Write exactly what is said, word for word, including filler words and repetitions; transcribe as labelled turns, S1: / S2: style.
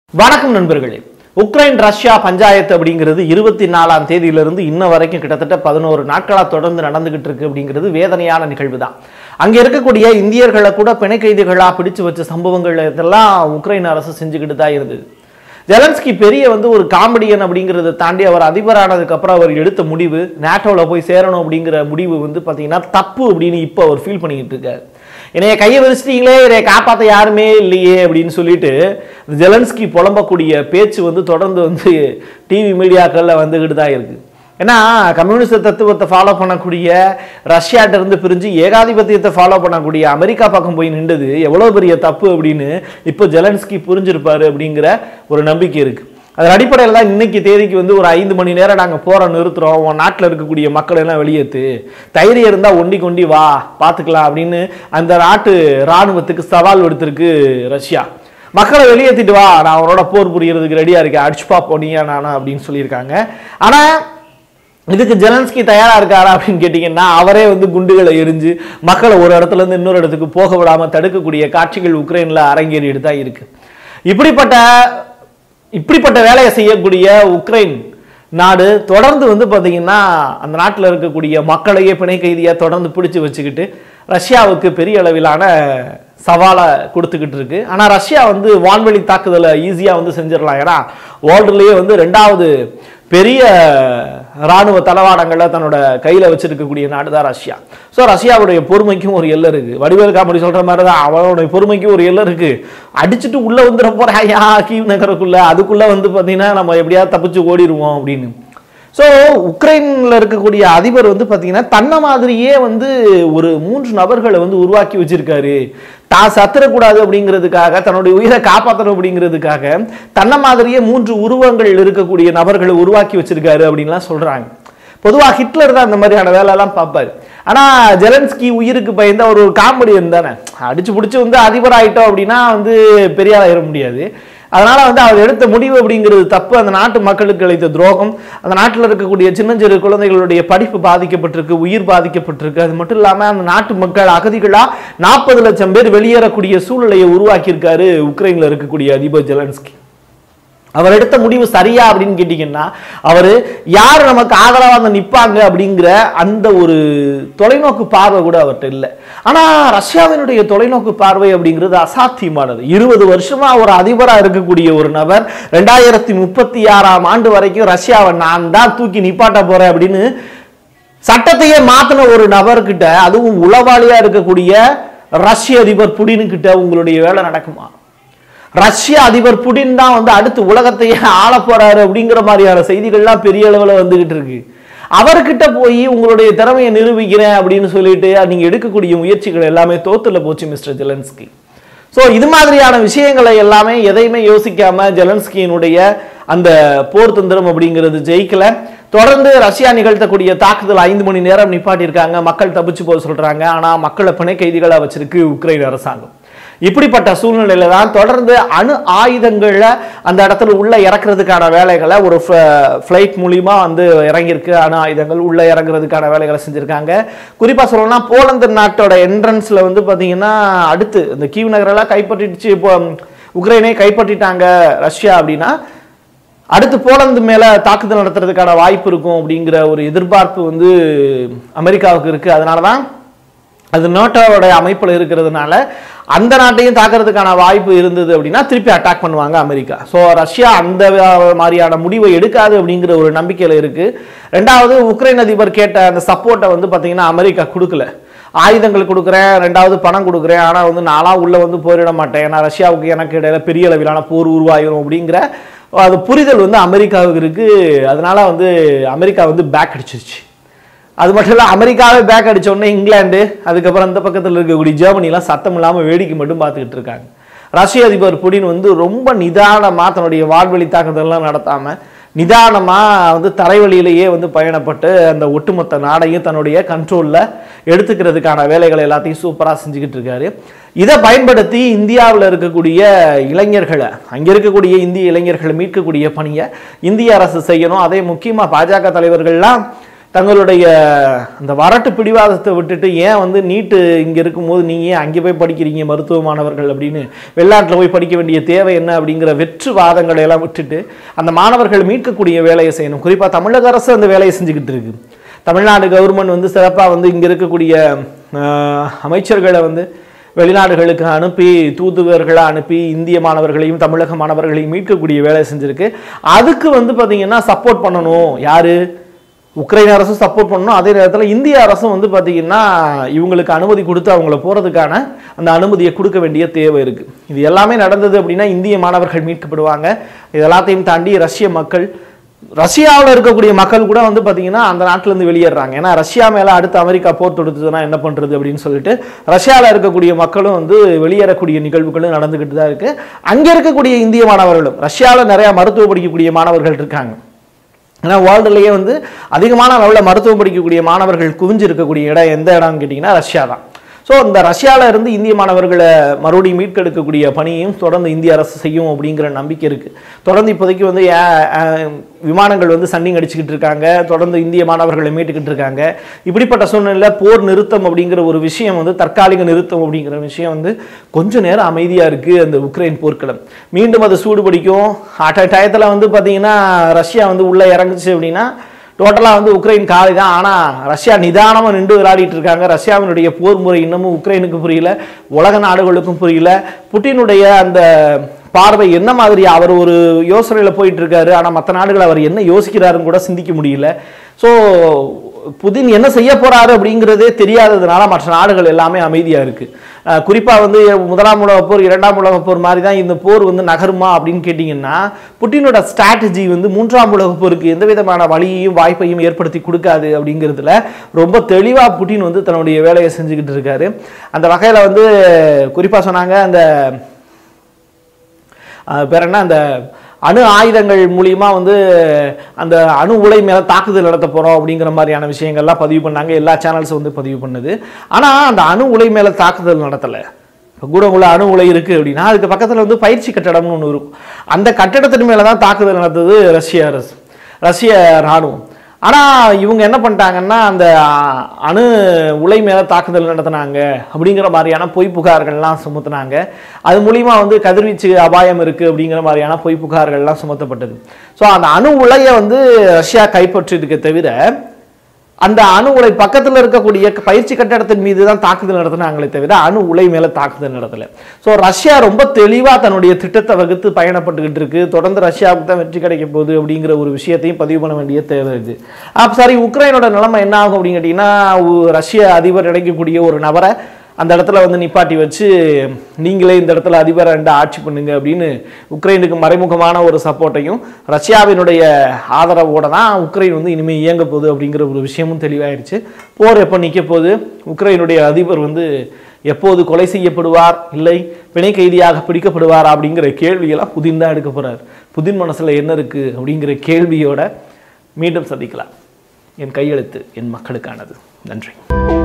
S1: வணக்கம் நண்பர்களே. Ukraine Russia panchayat அப்படிங்கிறது இருபத்தி நாலாம் தேதியிலிருந்து இன்ன வரைக்கும் கிட்டத்தட்ட பதினோரு நாட்களா தொடர்ந்து நடந்துகிட்டு இருக்கு அப்படிங்கிறது வேதனையான நிகழ்வு தான். அங்க இருக்கக்கூடிய இந்தியர்களை கூட பிணை கைதிகளா பிடிச்சு வச்ச சம்பவங்கள் இதெல்லாம் உக்ரைன் அரசு செஞ்சுக்கிட்டு தான் இருந்தது. ஜெலன்ஸ்கி பெரிய வந்து ஒரு காமெடியன் அப்படிங்கிறத தாண்டி அவர் அதிபரானதுக்கு அப்புறம் அவர் எடுத்த முடிவு நேட்டோல போய் சேரணும் அப்படிங்கிற முடிவு வந்து பாத்தீங்கன்னா தப்பு அப்படின்னு இப்போ அவர் ஃபீல் பண்ணிக்கிட்டு இருக்காரு. என்னைய கையை விரிச்சிட்டீங்களே, என்னைய காப்பாற்ற யாருமே இல்லையே அப்படின்னு சொல்லிட்டு ஜெலன்ஸ்கி புலம்பக்கூடிய பேச்சு வந்து தொடர்ந்து வந்து டிவி மீடியாக்கள்ல வந்துகிட்டு தான் இருக்கு. ஏன்னா கம்யூனிஸ்ட் தத்துவத்தை ஃபாலோ பண்ணக்கூடிய ரஷ்யாட்ட இருந்து பிரிஞ்சு ஏகாதிபத்தியத்தை ஃபாலோ பண்ணக்கூடிய அமெரிக்கா பக்கம் போய் நின்றது எவ்வளவு பெரிய தப்பு அப்படின்னு இப்போ ஜெலன்ஸ்கி புரிஞ்சிருப்பாரு அப்படிங்கிற ஒரு நம்பிக்கை இருக்கு. அதன் அடிப்படையில் தான் இன்னைக்கு தேதிக்கு வந்து ஒரு ஐந்து மணி நேரம் நாங்கள் போற நிறுத்துறோம், உன் நாட்டில் இருக்கக்கூடிய மக்கள் எல்லாம் வெளியேற்று, தைரியம் இருந்தால் ஒண்டி கொண்டி வா பார்த்துக்கலாம் அப்படின்னு அந்த நாட்டு இராணுவத்துக்கு சவால் விடுத்திருக்கு ரஷ்யா. மக்களை வெளியேற்றிட்டு வா, நான் அவரோட போர் புரியறதுக்கு ரெடியா இருக்கேன், அடிச்சுப்பா போனியா நானா அப்படின்னு சொல்லியிருக்காங்க. ஆனா இதுக்கு ஜெலன்ஸ்கி தயாரா இருக்காரா அப்படின்னு கேட்டீங்கன்னா அவரே வந்து குண்டுகளை எரிஞ்சு மக்களை ஒரு இடத்துல இருந்து இன்னொரு இடத்துக்கு போக விடாம தடுக்கக்கூடிய காட்சிகள் உக்ரைன்ல அரங்கேறிட்டு தான் இருக்கு. இப்படிப்பட்ட இப்படிப்பட்ட வேலையை செய்யக்கூடிய உக்ரைன் நாடு தொடர்ந்து வந்து பார்த்தீங்கன்னா அந்த நாட்டில் இருக்கக்கூடிய மக்களையே பிணை கைதியா தொடர்ந்து பிடிச்சு வச்சுக்கிட்டு ரஷ்யாவுக்கு பெரிய அளவிலான சவாலை கொடுத்துக்கிட்டு இருக்கு. ஆனால் ரஷ்யா வந்து வான்வெளி தாக்குதலை ஈஸியாக வந்து செஞ்சிடலாம். ஏன்னா வேர்ல்டுலேயே வந்து ரெண்டாவது பெரிய இராணுவ தளவாடங்களை தன்னோட கையில் வச்சிருக்கக்கூடிய நாடு தான் ரஷ்யா. ஸோ ரஷ்யாவுடைய பொறுமைக்கும் ஒரு எல்லை இருக்கு. வடிவேல் காமெடி சொல்ற மாதிரி தான் அவனுடைய பொறுமைக்கும் ஒரு எல்லை இருக்கு. அடிச்சுட்டு உள்ள வந்துட போறாயா கீவ் நகருக்குள்ள, அதுக்குள்ள வந்து பார்த்தீங்கன்னா நம்ம எப்படியாவது தப்பிச்சு ஓடிடுவோம் அப்படின்னு. ஸோ உக்ரைன்ல இருக்கக்கூடிய அதிபர் வந்து பார்த்தீங்கன்னா தன்னை மாதிரியே வந்து ஒரு மூன்று நபர்களை வந்து உருவாக்கி வச்சிருக்காரு. தான் சத்துறக்கூடாது அப்படிங்கிறதுக்காக, தன்னுடைய உயிரை காப்பாற்றணும் அப்படிங்கிறதுக்காக தன்னை மாதிரியே மூன்று உருவங்கள் இருக்கக்கூடிய நபர்களை உருவாக்கி வச்சிருக்காரு அப்படின்லாம் சொல்றாங்க. பொதுவாக ஹிட்லர் தான் அந்த மாதிரியான வேலையெல்லாம் பார்ப்பாரு. ஆனா ஜெலன்ஸ்கி உயிருக்கு பயந்த ஒரு காமெடியன் தானே, அடிச்சு பிடிச்சி வந்து அதிபர் ஆயிட்டோம் அப்படின்னா வந்து பெரியார் ஆயிட முடியாது. அதனால வந்து அவர் எடுத்த முடிவு அப்படிங்கிறது தப்பு, அந்த நாட்டு மக்களுக்கு அளித்த துரோகம், அந்த நாட்டில் இருக்கக்கூடிய சின்னஞ்சிறு குழந்தைகளுடைய படிப்பு பாதிக்கப்பட்டிருக்கு, உயிர் பாதிக்கப்பட்டிருக்கு. அது மட்டும் இல்லாம அந்த நாட்டு மக்கள் அகதிகளா நாற்பது லட்சம் பேர் வெளியேறக்கூடிய சூழ்நிலையை உருவாக்கியிருக்காரு உக்ரைன்ல இருக்கக்கூடிய அதிபர் ஜெலன்ஸ்கி. அவர் எடுத்த முடிவு சரியா அப்படின்னு கேட்டீங்கன்னா அவரு யார் நமக்கு ஆதரவா வந்து நிப்பாங்க அப்படிங்கிற அந்த ஒரு தொலைநோக்கு பார்வை கூட அவர்கிட்ட இல்லை. ஆனா ரஷ்யாவினுடைய தொலைநோக்கு பார்வை அப்படிங்கிறது அசாத்தியமானது. இருபது வருஷமா ஒரு அதிபரா இருக்கக்கூடிய ஒரு நபர் ரெண்டாயிரத்தி முப்பத்தி ஆறாம் ஆண்டு வரைக்கும் ரஷ்யாவை நான் தான் தூக்கி நிப்பாட்ட போறேன் அப்படின்னு சட்டத்தையே மாத்தின ஒரு நபர்கிட்ட, அதுவும் உளவாளியா இருக்கக்கூடிய ரஷ்ய அதிபர் புடின் கிட்ட உங்களுடைய வேலை நடக்குமா? ரஷ்ய அதிபர் புடின் தான் வந்து அடுத்து உலகத்தையே ஆள போறாரு அப்படிங்கிற மாதிரியான செய்திகள்லாம் பெரிய அளவில் வந்துகிட்டு இருக்கு. அவர்கிட்ட போய் உங்களுடைய திறமையை நிரூபிக்கிறேன் அப்படின்னு சொல்லிட்டு நீங்க எடுக்கக்கூடிய முயற்சிகள் எல்லாமே தோத்துல போச்சு மிஸ்டர் ஜெலன்ஸ்கி. ஸோ இது மாதிரியான விஷயங்களை எல்லாமே எதையுமே யோசிக்காம ஜெலன்ஸ்கியினுடைய அந்த போர் தந்திரம் அப்படிங்கிறது ஜெயிக்கல. தொடர்ந்து ரஷ்யா நிகழ்த்தக்கூடிய தாக்குதல் ஐந்து மணி நேரம் நிப்பாட்டியிருக்காங்க, மக்கள் தப்பிச்சு போக சொல்றாங்க. ஆனா மக்களை பிணை கைதிகளா வச்சிருக்கு உக்ரைன் அரசாங்கம். இப்படிப்பட்ட சூழ்நிலையில தான் தொடர்ந்து அணு ஆயுதங்கள்ல அந்த இடத்துல உள்ள இறக்குறதுக்கான வேலைகளை ஒரு ஃபிளைட் மூலியமா வந்து இறங்கியிருக்கு. அணு ஆயுதங்கள் உள்ள இறங்குறதுக்கான வேலைகளை செஞ்சிருக்காங்க. குறிப்பா சொல்லணும்னா போலந்து நாட்டோட என்ட்ரன்ஸ்ல வந்து பாத்தீங்கன்னா அடுத்து இந்த கீவ் நகரெல்லாம் கைப்பற்றிடுச்சு, இப்போ உக்ரைனை கைப்பற்றிட்டாங்க ரஷ்யா அப்படின்னா அடுத்து போலந்து மேல தாக்குதல் நடத்துறதுக்கான வாய்ப்பு இருக்கும் அப்படிங்கிற ஒரு எதிர்பார்ப்பு வந்து அமெரிக்காவுக்கு இருக்கு. அதனாலதான் அது நேட்டோவோட அமைப்புல இருக்கிறதுனால அந்த நாட்டையும் தாக்குறதுக்கான வாய்ப்பு இருந்தது அப்படின்னா திருப்பி அட்டாக் பண்ணுவாங்க அமெரிக்கா. ஸோ ரஷ்யா அந்த மாதிரியான முடிவை எடுக்காது அப்படிங்கிற ஒரு நம்பிக்கையில இருக்கு. ரெண்டாவது உக்ரைன் அதிபர் கேட்ட அந்த சப்போர்ட்டை வந்து பாத்தீங்கன்னா அமெரிக்கா கொடுக்கல. ஆயுதங்கள் கொடுக்குறேன், ரெண்டாவது பணம் கொடுக்குறேன், ஆனா வந்து நாளா உள்ள வந்து போரிட மாட்டேன், ஏன்னா ரஷ்யாவுக்கு எனக்கு இடையில பெரிய அளவிலான போர் உருவாயிரும் அப்படிங்கிற அது புரிதல் வந்து அமெரிக்காவுக்கு இருக்கு. அதனால வந்து அமெரிக்கா வந்து பேக் அடிச்சிருச்சு. அது மட்டும் இல்லை, அமெரிக்காவே பேக் அடிச்ச உடனே இங்கிலாந்து, அதுக்கப்புறம் அந்த பக்கத்தில் இருக்கக்கூடிய ஜெர்மனிலாம் சத்தம் இல்லாமல் வேடிக்கை மட்டும் பார்த்துக்கிட்டு இருக்காங்க. ரஷ்ய அதிபர் புடின் வந்து ரொம்ப நிதானமாக தன்னுடைய வான்வெளி தாக்குதல்லாம் நடத்தாம நிதானமா வந்து தரைவழியிலேயே வந்து பயணப்பட்டு அந்த ஒட்டுமொத்த நாடையும் தன்னுடைய கண்ட்ரோல்ல எடுத்துக்கிறதுக்கான வேலைகளை எல்லாத்தையும் சூப்பரா செஞ்சுக்கிட்டு இருக்காரு. இதை பயன்படுத்தி இந்தியாவில் இருக்கக்கூடிய இளைஞர்களை, அங்க இருக்கக்கூடிய இந்திய இளைஞர்களை மீட்கக்கூடிய பணியை இந்திய அரசு செய்யணும். அதே முக்கியமா பாஜக தலைவர்கள்லாம் தங்களுடைய அந்த வரட்டு பிடிவாதத்தை விட்டுட்டு ஏன் வந்து நீட்டு இங்கே இருக்கும்போது நீங்கள் ஏன் அங்கே போய் படிக்கிறீங்க மருத்துவ மாணவர்கள் அப்படின்னு வெளிநாட்டில் போய் படிக்க வேண்டிய தேவை என்ன அப்படிங்கிற வெற்று வாதங்களை எல்லாம் விட்டுட்டு அந்த மாணவர்கள் மீட்கக்கூடிய வேலையை செய்யணும். குறிப்பாக தமிழக அரசு அந்த வேலையை செஞ்சுக்கிட்டு இருக்கு. தமிழ்நாடு கவர்மெண்ட் வந்து சிறப்பாக வந்து இங்கே இருக்கக்கூடிய அமைச்சர்களை வந்து வெளிநாடுகளுக்கு அனுப்பி தூதுவர்களை அனுப்பி இந்திய மாணவர்களையும் தமிழக மாணவர்களையும் மீட்கக்கூடிய வேலை செஞ்சுருக்கு. அதுக்கு வந்து பார்த்தீங்கன்னா சப்போர்ட் பண்ணணும். யாரு? உக்ரைன் அரசும் சப்போர்ட் பண்ணணும். அதே நேரத்தில் இந்திய அரசும் வந்து பார்த்தீங்கன்னா இவங்களுக்கு அனுமதி கொடுத்து அவங்கள போகிறதுக்கான அந்த அனுமதியை கொடுக்க வேண்டிய தேவை இருக்குது. இது எல்லாமே நடந்தது அப்படின்னா இந்திய மாணவர்கள் மீட்கப்படுவாங்க. இது எல்லாத்தையும் தாண்டி ரஷ்ய மக்கள், ரஷ்யாவில் இருக்கக்கூடிய மக்கள் கூட வந்து பார்த்தீங்கன்னா அந்த நாட்டிலேருந்து வெளியேறாங்க. ஏன்னா ரஷ்யா மேலே அடுத்து அமெரிக்கா போர் தொடுத்ததுன்னா என்ன பண்ணுறது அப்படின்னு சொல்லிட்டு ரஷ்யாவில் இருக்கக்கூடிய மக்களும் வந்து வெளியேறக்கூடிய நிகழ்வுகளும் நடந்துக்கிட்டு தான் இருக்குது. அங்கே இருக்கக்கூடிய இந்திய மாணவர்களும், ரஷ்யாவில் நிறையா மருத்துவம் படிக்கக்கூடிய மாணவர்கள் இருக்காங்க. ஏன்னா வேர்ல்டுலேயே வந்து அதிகமான அளவில் மருத்துவம் படிக்கக்கூடிய மாணவர்கள் குவிஞ்சு இருக்கக்கூடிய இடம் எந்த இடம்னு கேட்டிங்கன்னா ரஷ்யா தான். ஸோ இந்த ரஷ்யாவில் இருந்து இந்திய மாணவர்களை மறுபடியும் மீட்கெடுக்கக்கூடிய பணியையும் தொடர்ந்து இந்திய அரசு செய்யும் அப்படிங்கிற நம்பிக்கை இருக்குது. தொடர்ந்து இப்போதைக்கு வந்து விமானங்கள் வந்து சண்டிங் அடிச்சுக்கிட்டு இருக்காங்க. தொடர்ந்து இந்திய மாணவர்களை மீட்டுக்கிட்டு இருக்காங்க. இப்படிப்பட்ட சூழ்நிலையில் போர் நிறுத்தம் அப்படிங்கிற ஒரு விஷயம் வந்து தற்காலிக நிறுத்தம் அப்படிங்கிற விஷயம் வந்து கொஞ்சம் நேரம் அமைதியாக இருக்குது. அந்த உக்ரைன் போர்க்களம் மீண்டும் அது சூடு பிடிக்கும். அட்ட டயத்தில் வந்து பார்த்தீங்கன்னா ரஷ்யா வந்து உள்ளே இறங்குச்சு அப்படின்னா டோட்டலாக வந்து உக்ரைன் காலி தான். ஆனால் ரஷ்யா நிதானமாக நின்று விளையாடிட்டு இருக்காங்க. ரஷ்யாவினுடைய போர் முறை இன்னமும் உக்ரைனுக்கு புரியல, உலக நாடுகளுக்கும் புரியல. புட்டினுடைய அந்த பார்வை என்ன மாதிரி, அவர் ஒரு யோசனையில் போயிட்டு இருக்காரு. ஆனால் மற்ற நாடுகள் அவர் என்ன யோசிக்கிறாருன்னு கூட சிந்திக்க முடியல. ஸோ புதின் என்ன செய்ய போறாரு அப்படிங்கிறதே தெரியாததுனால மற்ற நாடுகள் எல்லாமே அமைதியாக இருக்கு. குறிப்பாக வந்து முதலாம் உலகப் போர் இரண்டாம் உலகப் போர் மாதிரி தான் இந்த போர் வந்து நகருமா அப்படின்னு கேட்டிங்கன்னா புட்டினோட ஸ்ட்ராட்டஜி வந்து மூன்றாம் உலகப் போருக்கு எந்த விதமான வழியையும் வாய்ப்பையும் ஏற்படுத்தி கொடுக்காது அப்படிங்கிறதுல ரொம்ப தெளிவாக புட்டின் வந்து தன்னுடைய வேலையை செஞ்சுக்கிட்டு இருக்காரு. அந்த வகையில் வந்து குறிப்பாக சொன்னாங்க அந்த பேர் என்ன, அந்த அணு ஆயுதங்கள் மூலியமா வந்து அந்த அணு உலை மேலே தாக்குதல் நடத்த போகிறோம் அப்படிங்கிற மாதிரியான விஷயங்கள்லாம் பதிவு பண்ணாங்க. எல்லா சேனல்ஸும் வந்து பதிவு பண்ணுது. ஆனால் அந்த அணு உலை மேலே தாக்குதல் நடத்தலை. இப்போ கூடங்குள்ள அணு உலை இருக்குது அப்படின்னா அதுக்கு பக்கத்தில் வந்து பயிற்சி கட்டடம்னு ஒன்று இருக்கும். அந்த கட்டடத்தின் மேலே தான் தாக்குதல் நடத்துது ரஷ்ய அரசு, ரஷ்ய இராணுவம். ஆனால் இவங்க என்ன பண்ணிட்டாங்கன்னா அந்த அணு உலை மேலே தாக்குதல் நடத்தினாங்க அப்படிங்கிற மாதிரியான பொய் புகார்கள்லாம் சுமத்துனாங்க. அது மூலிமா வந்து கதிர்வீச்சு அபாயம் இருக்குது அப்படிங்கிற மாதிரியான பொய் புகார்கள்லாம் சுமத்தப்பட்டது. ஸோ அந்த அணு உலையை வந்து ரஷ்யா கைப்பற்றிருக்க தவிர அந்த அணு உலை பக்கத்தில் இருக்கக்கூடிய பயிற்சி கட்டடத்தின் மீது தான் தாக்குதல் நடத்தினாங்களே தவிர அணு உலை மேலே தாக்குதல் நடத்தலை. ஸோ ரஷ்யா ரொம்ப தெளிவாக தன்னுடைய திட்டத்தை வகுத்து பயணப்பட்டுக்கிட்டு இருக்கு. தொடர்ந்து ரஷ்யாவுக்கு தான் வெற்றி கிடைக்க போகுது அப்படிங்கிற ஒரு விஷயத்தையும் பதிவு பண்ண வேண்டிய தேவை இருக்கு. அப்போ சரி, உக்ரைனோட நிலைமை என்ன ஆகும் அப்படின்னு கேட்டிங்கன்னா ரஷ்ய அதிபர் கிடைக்கக்கூடிய ஒரு நபரை அந்த இடத்துல வந்து நிப்பாட்டி வச்சு நீங்களே இந்த இடத்துல அதிபரை ரெண்டு ஆட்சி பண்ணுங்க அப்படின்னு உக்ரைனுக்கு மறைமுகமான ஒரு சப்போர்ட்டையும் ரஷ்யாவினுடைய ஆதரவோட தான் உக்ரைன் வந்து இனிமேல் இயங்க போகுது அப்படிங்கிற ஒரு விஷயமும் தெளிவாயிருச்சு. போர் எப்போ நிற்க போகுது, உக்ரைனுடைய அதிபர் வந்து எப்போது கொலை செய்யப்படுவார் இல்லை பிணை கைதியாக பிடிக்கப்படுவார் அப்படிங்கிற கேள்வியெல்லாம் புதின் தான் எடுக்க போகிறார். புதின் மனசில் என்ன இருக்குது அப்படிங்கிற கேள்வியோட மீண்டும் சந்திக்கலாம். என் கையெழுத்து என் மக்களுக்கானது. நன்றி.